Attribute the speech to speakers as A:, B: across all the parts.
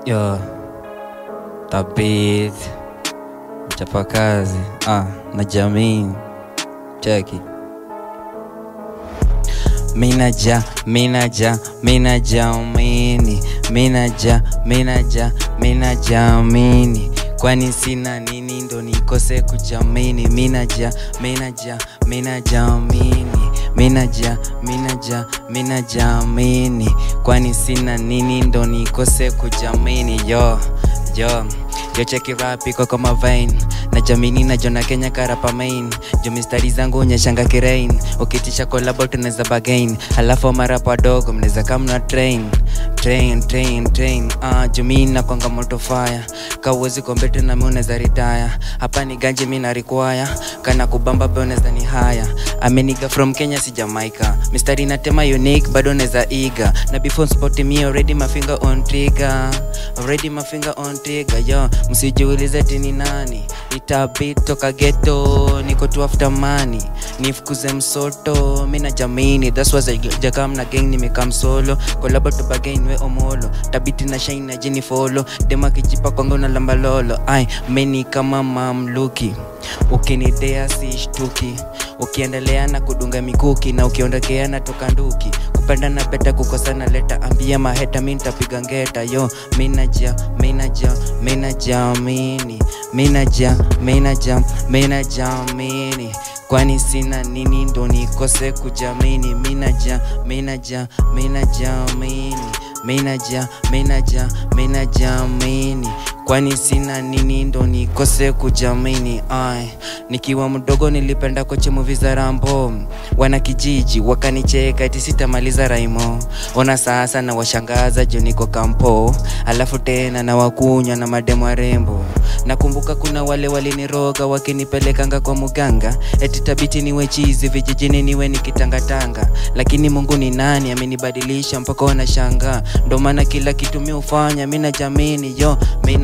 A: Yo, Thabeet, mchapakazi, Najiamini, cheki. Najiamini, kwani sina nini ndo nikose kujamini. Najiamini, kwani sina nini ndo nikose kujamini. Yo cheki rapi kwa kama vein. Najiamini na jona Kenya karapa main. Jo mistari zangu unyeshanga kirain. Ukitisha collabo tuneza bagain. Halafu marapa dogo mneza kamna train. Jumini na kwanga moto fire. Kawezi kombete na uneza retire. Hapa ni ganji mina require. Kana kubamba pe uneza ni haya. Ameniga from Kenya si Jamaica. Mistari na tema unique bado neza eager. Na before spotting me already my finger on trigger. Yo, msijiulize tini nani. Ni Thabeet toka ghetto. Niko tu after money. Nifukuze msoto. Mina Najiamini, that's was jakam na gang nimekam solo. Collabo to bagain we omolo. Thabeet na shine na jini follow. Dema kijipa kwangu na lamba lolo. Meni kama mamluki. Ukinidea si shtuki. Ukiendelea na kudunga mikuki. Na ukiondokea na toka nduki. Kupenda na beta kukosana leta. Ambia maheta mi nitapiga ngeta. Yo, Najiamini, kwani sina nini ndo nikose kujamini. Najiamini, kwani sina nini ndo nikose kujamini. Nikiwa mdogo nilipenda koche movie za Rambo. Wana kijiji wakanicheka eti sitamaliza raimo. Ona sasa na washangaza jo niko kampo. Alafu tena na wakunywa na mademo rembo. Nakumbuka kuna wale waliniroga wakinipelekanga kwa muganga. Eti Thabeet niwe chizi vijijini niwe nikitangatanga. Lakini Mungu ni nani amenibadilisha mpaka wanashanga. Ndo maana kila kitu mi ufanya mi Najiamini. Yo,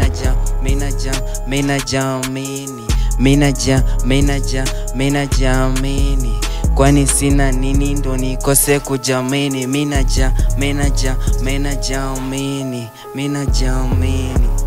A: Najiamini, kwani sina nini ndo nikose kujamini. Najiamini.